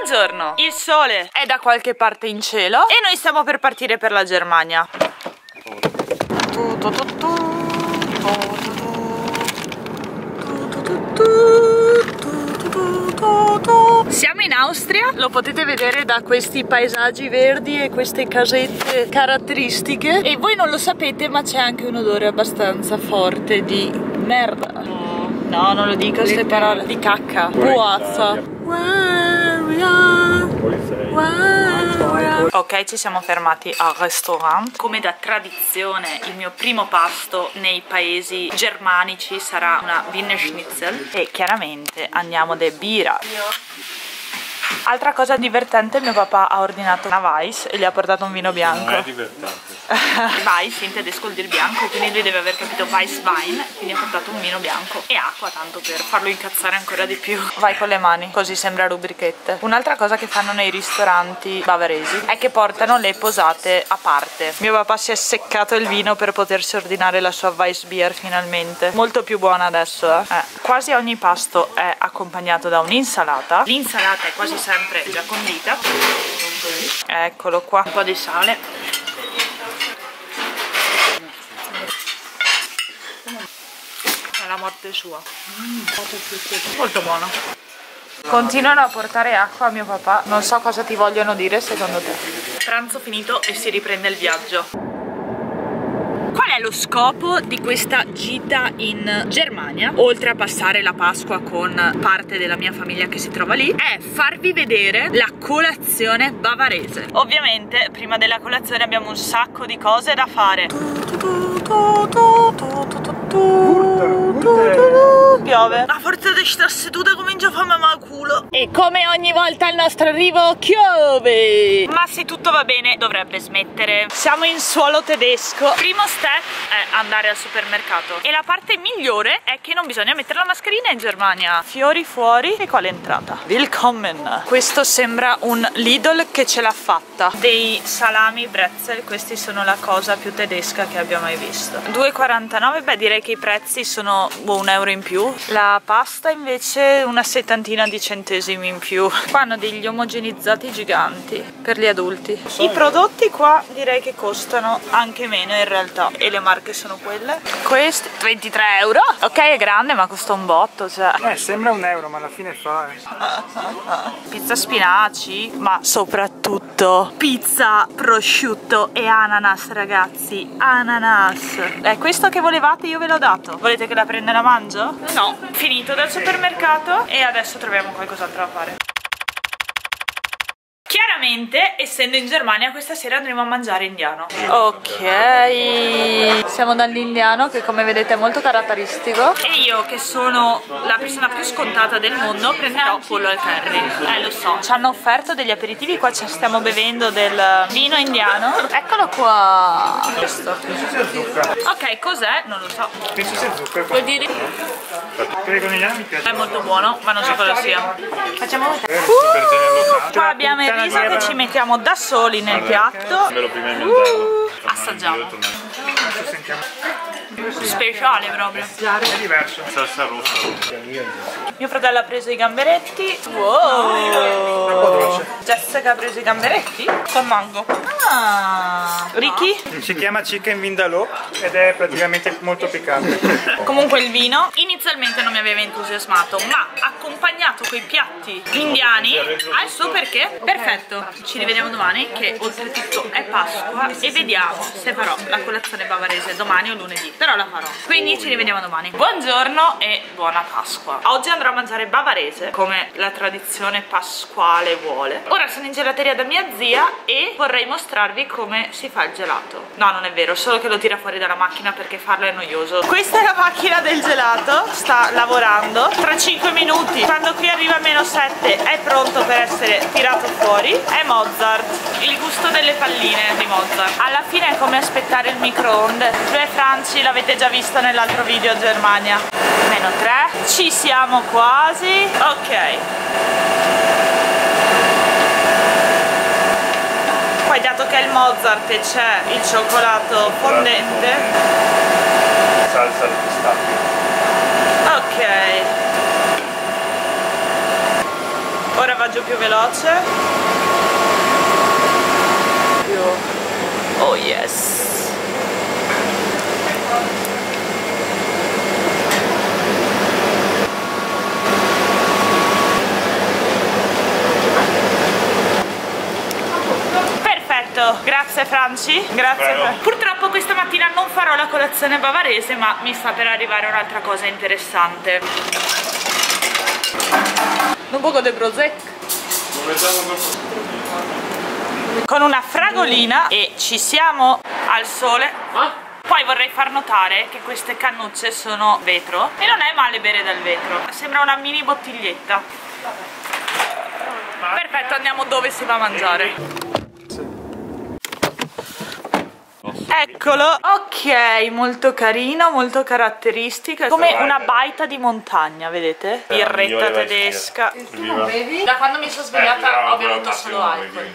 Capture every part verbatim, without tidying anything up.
Buongiorno, il sole è da qualche parte in cielo e noi stiamo per partire per la Germania. Siamo in Austria, lo potete vedere da questi paesaggi verdi e queste casette caratteristiche. E voi non lo sapete, ma c'è anche un odore abbastanza forte di merda. No, non lo dico queste parole. Di cacca. Puazza. Ok, ci siamo fermati al restaurant. Come da tradizione, il mio primo pasto nei paesi germanici sarà una Wiener Schnitzel. E chiaramente andiamo de birra. Altra cosa divertente, mio papà ha ordinato una Weiss e gli ha portato un vino bianco. Non è divertente. Weiss in tedesco vuol dire bianco, quindi lui deve aver capito Weisswein, quindi ha portato un vino bianco e acqua, tanto per farlo incazzare ancora di più. Vai con le mani, così sembra rubrichette. Un'altra cosa che fanno nei ristoranti bavaresi è che portano le posate a parte. Mio papà si è seccato il vino per potersi ordinare la sua Weissbier finalmente. Molto più buona adesso, eh. eh. Quasi ogni pasto è accompagnato da un'insalata. L'insalata è quasi sempre già condita. Eccolo qua, un po' di sale. È la morte sua. Mm, molto buono. Continuano a portare acqua a mio papà. Non so cosa ti vogliono dire secondo te. Pranzo finito e si riprende il viaggio. Qual è lo scopo di questa gita in Germania? Oltre a passare la Pasqua con parte della mia famiglia che si trova lì, è farvi vedere la colazione bavarese. Ovviamente prima della colazione abbiamo un sacco di cose da fare. Piove. A forza di stare seduta comincia a farmi mal culo. E come ogni volta al nostro arrivo piove. Ma se tutto va bene dovrebbe smettere. Siamo in suolo tedesco. Primo step è andare al supermercato. E la parte migliore è che non bisogna mettere la mascherina in Germania. Fiori fuori. E qua l'entrata. Willkommen. Questo sembra un Lidl che ce l'ha fatta. Dei salami Brezel. Questi sono la cosa più tedesca che abbia mai visto. due e quarantanove. Beh, direi che i prezzi sono boh, un euro in più. La pasta invece una settantina di centesimi in più. Qua hanno degli omogenizzati giganti per gli adulti. I prodotti qua direi che costano anche meno in realtà. E le marche sono quelle. Questi ventitré euro. Ok, è grande ma costa un botto, cioè. Eh, sembra un euro ma alla fine fa eh. Pizza spinaci, ma soprattutto pizza prosciutto e ananas, ragazzi. Ananas. È questo che volevate, io ve l'ho dato. Volete che la prenda e la mangio? No. Finito dal supermercato e adesso troviamo qualcos'altro da fare. Chiaramente, essendo in Germania, questa sera andremo a mangiare indiano. Ok, siamo dall'indiano che come vedete è molto caratteristico. E io che sono la persona più scontata del mondo prenderò pollo al curry. Eh lo so, ci hanno offerto degli aperitivi, qua ci stiamo bevendo del vino indiano. Eccolo qua. Questo. Ok, cos'è? Non lo so. Penso sia zucchero. Vuol dire? Perché con gli anni mi piace. È molto buono, ma non so cosa sia. Facciamo uh, qua abbiamo il riso che ci mettiamo da soli nel piatto. Uh, assaggiamo. Speciale proprio. È diverso. Salsa rossa. Mio fratello ha preso i gamberetti. Wow. Jessica ha preso i gamberetti con mango. Ah. Ricky? Si chiama chicken vindaloo ed è praticamente molto piccante. Comunque il vino inizialmente non mi aveva entusiasmato, ma accompagnato coi piatti indiani ha il suo perché. Perfetto. Ci rivediamo domani che oltretutto è Pasqua e vediamo se farò la colazione bavarese domani o lunedì. Però la farò. Quindi ci rivediamo domani. Buongiorno e buona Pasqua. Oggi andrò a mangiare bavarese come la tradizione pasquale vuole. Ora sono in gelateria da mia zia e vorrei mostrarvi come si fa il gelato. No, non è vero, solo che lo tira fuori dalla macchina perché farlo è noioso. Questa è la macchina del gelato, sta lavorando. Tra cinque minuti, quando qui arriva a meno sette, è pronto per essere tirato fuori. È Mozart, il gusto delle palline di Mozart. Alla fine è come aspettare il microonde. Due Franci, l'avete già visto nell'altro video Germania. Meno tre, ci siamo quasi. Ok. Poi dato che è il Mozart e c'è il cioccolato fondente, Salsa al pistacchio. ok. Ora vado più veloce. Oh yes. Grazie Franci, grazie per... Purtroppo questa mattina non farò la colazione bavarese, ma mi sta per arrivare un'altra cosa interessante. Un poco di prosecco con una fragolina e ci siamo al sole. Poi vorrei far notare che queste cannucce sono vetro e non è male bere dal vetro, sembra una mini bottiglietta. Perfetto, andiamo dove si va a mangiare. Eccolo, ok, molto carino, molto caratteristico, come una baita di montagna, vedete? Birretta tedesca. Da quando mi sono svegliata ho bevuto solo alcol.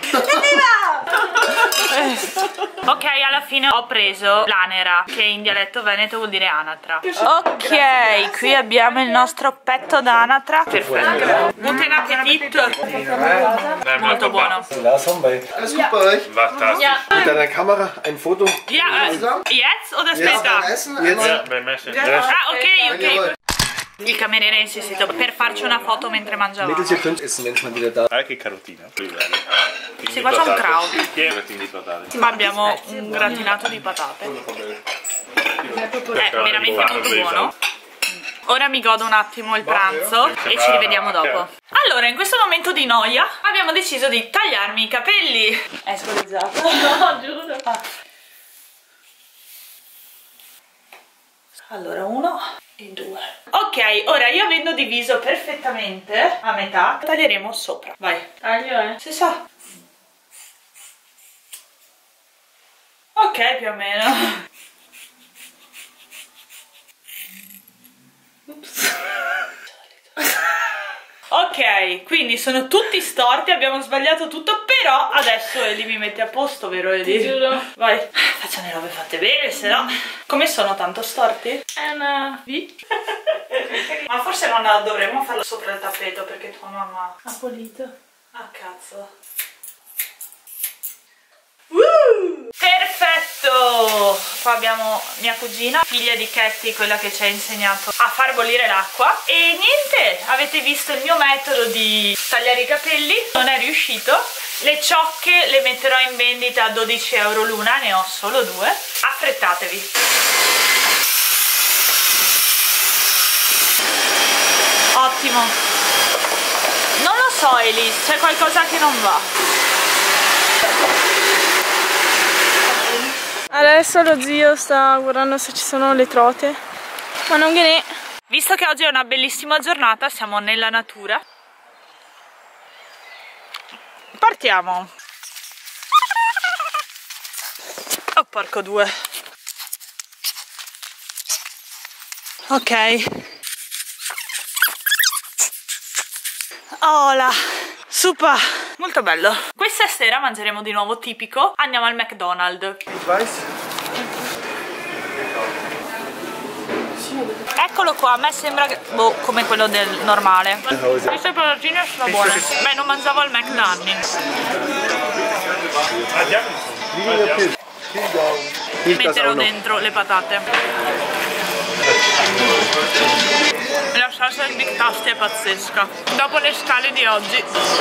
Ok, alla fine ho preso l'anera, che in dialetto veneto vuol dire anatra. Ok, qui abbiamo il nostro petto d'anatra. Perfetto. Buon appetito. Molto buono. Alles gut bei euch? Mit deiner Kamera ein Foto? Ja, jetzt oder später? Ja, beim Essen. Ah, ok, ok. Il cameriere ha insistito per farci una foto mentre mangiavamo. Mädels, ihr könnt essen, wenn ich mal wieder da. Anche carotina. Si fa un kraut. Gratini di patate. Ma abbiamo un gratinato di patate. È veramente molto buono. Ora mi godo un attimo il pranzo e ci rivediamo dopo. Allora, in questo momento di noia abbiamo deciso di tagliarmi i capelli. È scolizzato. No, giuro. Ah. Allora, uno e due. Ok, ora io avendo diviso perfettamente a metà, taglieremo sopra. Vai. Taglio, eh. Si sa. Ok, più o meno. Ok, quindi sono tutti storti, abbiamo sbagliato tutto, però adesso Eli mi mette a posto, vero Eli? Giuro. Vai. Facciamo le robe fatte bene, se no... Come sono tanto storti? È una V. Ma forse non dovremmo farlo sopra il tappeto perché tua mamma... Ha pulito. Ah, cazzo. Uh, perfetto! Qua abbiamo mia cugina, figlia di Katie, quella che ci ha insegnato a far bollire l'acqua. E niente, avete visto il mio metodo di tagliare i capelli, non è riuscito. Le ciocche le metterò in vendita a dodici euro l'una, ne ho solo due. Affrettatevi. Ottimo. Non lo so Elise, c'è qualcosa che non va. Adesso lo zio sta guardando se ci sono le trote, ma non che ne. Visto che oggi è una bellissima giornata, siamo nella natura. Partiamo. Oh porco due. Ok. Hola. Super, molto bello. Questa sera mangeremo di nuovo tipico. Andiamo al McDonald's. Eccolo qua, a me sembra che, boh, come quello del normale. Queste patatine sono buone. Beh, non mangiavo al McDonald's. Metterò dentro le patate. La salsa del Big Tasty è pazzesca. Dopo le scale di oggi.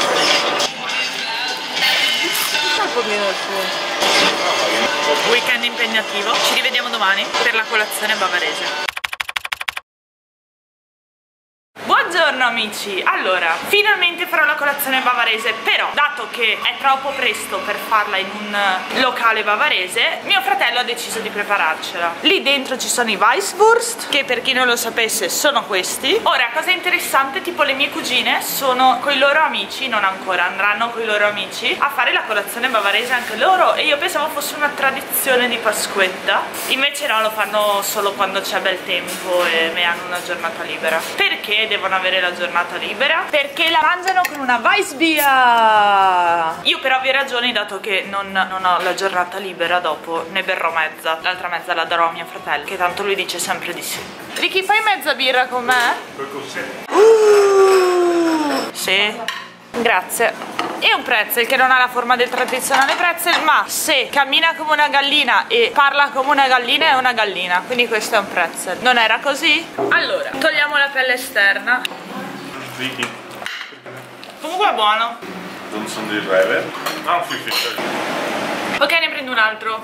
Un po' meno il suo. Weekend impegnativo. Ci rivediamo domani per la colazione bavarese. Buongiorno amici, allora finalmente farò la colazione bavarese, però dato che è troppo presto per farla in un locale bavarese, mio fratello ha deciso di prepararcela. Lì dentro ci sono i Weisswurst, che per chi non lo sapesse sono questi. Ora, cosa interessante, tipo le mie cugine sono coi loro amici, non ancora, andranno coi loro amici a fare la colazione bavarese anche loro, e io pensavo fosse una tradizione di Pasquetta, invece no, lo fanno solo quando c'è bel tempo e me hanno una giornata libera. Perché devono avere la giornata libera? Perché la mangiano con una Weissbier. Io per ovvie ragioni, dato che non, non ho la giornata libera, dopo ne berrò mezza. L'altra mezza la darò a mio fratello, che tanto lui dice sempre di sì. Ricky, fai mezza birra con me? Uh, sì. Grazie. È un pretzel che non ha la forma del tradizionale pretzel, ma se cammina come una gallina e parla come una gallina è una gallina, quindi questo è un pretzel. Non era così? Allora, togliamo la pelle esterna. Comunque è buono. Non sono di reve. Ah, sì, sì. Ok, ne prendo un altro.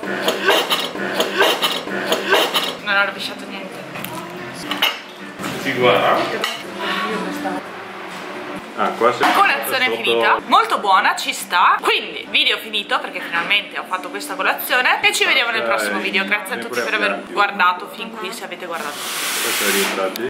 Non ho rovesciato niente. Si guarda. Ah, qua c'è Colazione sotto... finita, molto buona, ci sta. Quindi video finito perché finalmente ho fatto questa colazione e ci vediamo nel prossimo video. Grazie a tutti per aver guardato fin qui, se avete guardato.